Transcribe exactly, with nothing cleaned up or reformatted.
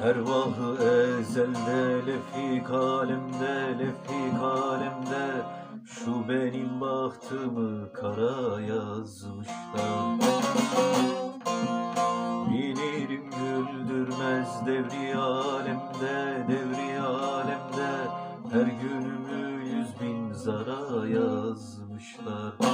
Ervahı ezelde lefik alemde, lefik alemde şu benim bahtımı kara yazmışlar. Bilirim güldürmez devri alemde, devri alemde her günümü yüz bin zara yazmışlar.